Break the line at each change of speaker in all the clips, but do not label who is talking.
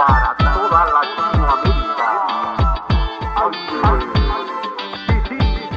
para toda Latinoamérica. Oye, sí,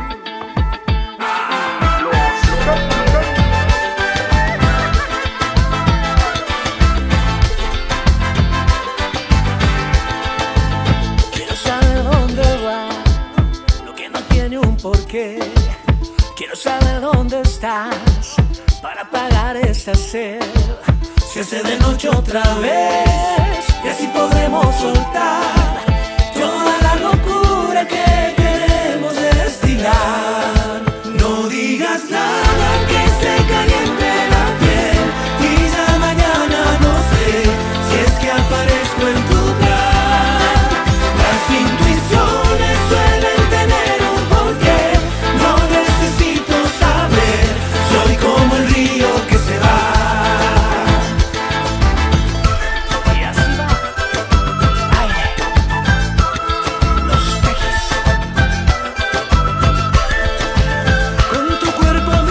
Quiero saber dónde va lo que no tiene un porqué. Quiero saber dónde estás para pagar esta sed. Se hace de noche otra vez y así podremos soltar toda la locura que queremos destilar. No digas nada que se caliente la piel y ya mañana no sé si es que aparezco en tu plan. Las intuiciones suelen tener un porqué, no necesito saber, soy como el río que se va.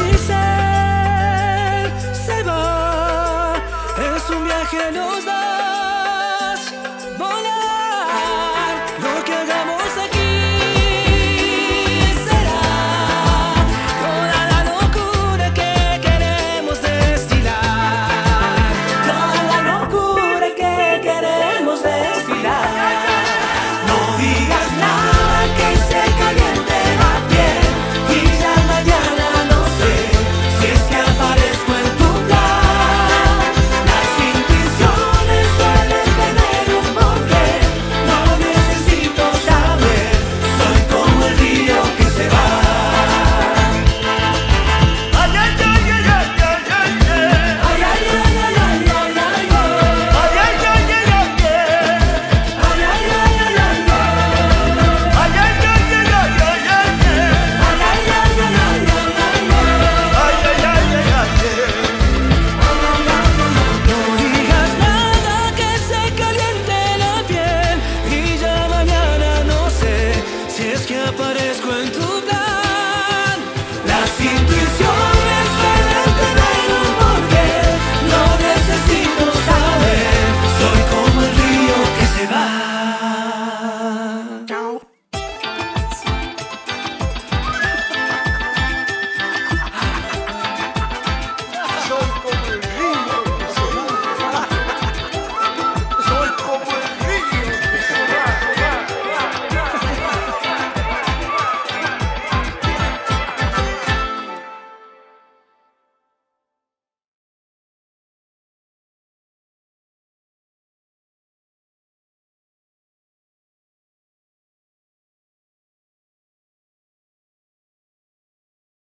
Que nos da